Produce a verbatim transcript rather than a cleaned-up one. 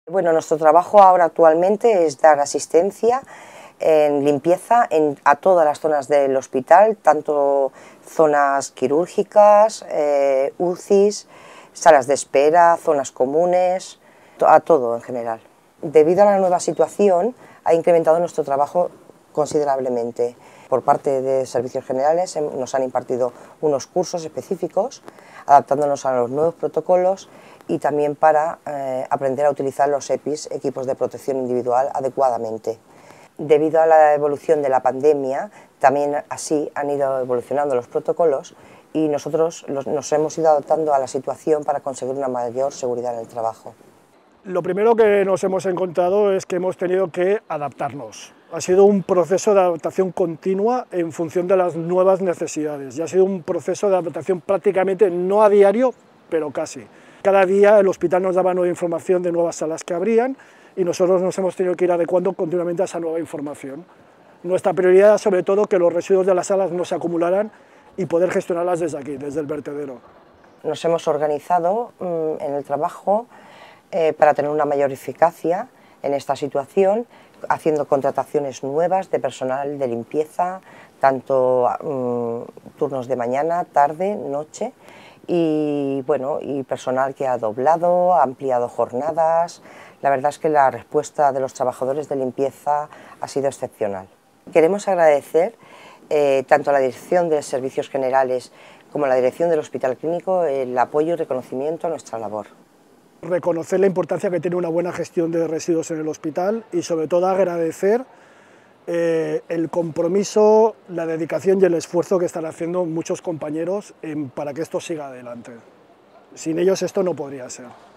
Bueno, nuestro trabajo ahora actualmente es dar asistencia en limpieza en, a todas las zonas del hospital, tanto zonas quirúrgicas, eh, U C Is, salas de espera, zonas comunes, a todo en general. Debido a la nueva situación, ha incrementado nuestro trabajo considerablemente. Por parte de Servicios Generales nos han impartido unos cursos específicos, adaptándonos a los nuevos protocolos y también para eh, aprender a utilizar los E P Is, equipos de protección individual, adecuadamente. Debido a la evolución de la pandemia, también así han ido evolucionando los protocolos y nosotros los, nos hemos ido adaptando a la situación para conseguir una mayor seguridad en el trabajo. Lo primero que nos hemos encontrado es que hemos tenido que adaptarnos. Ha sido un proceso de adaptación continua en función de las nuevas necesidades y ha sido un proceso de adaptación prácticamente no a diario, pero casi. Cada día el hospital nos daba nueva información de nuevas salas que abrían y nosotros nos hemos tenido que ir adecuando continuamente a esa nueva información. Nuestra prioridad es sobre todo que los residuos de las salas no se acumularan y poder gestionarlas desde aquí, desde el vertedero. Nos hemos organizado mmm, en el trabajo eh, para tener una mayor eficacia en esta situación, haciendo contrataciones nuevas de personal de limpieza, tanto mmm, turnos de mañana, tarde, noche, y, bueno, y personal que ha doblado, ha ampliado jornadas. La verdad es que la respuesta de los trabajadores de limpieza ha sido excepcional. Queremos agradecer eh, tanto a la Dirección de Servicios Generales como a la Dirección del Hospital Clínico el apoyo y reconocimiento a nuestra labor. Reconocer la importancia que tiene una buena gestión de residuos en el hospital y sobre todo agradecer eh, el compromiso, la dedicación y el esfuerzo que están haciendo muchos compañeros en, para que esto siga adelante. Sin ellos esto no podría ser.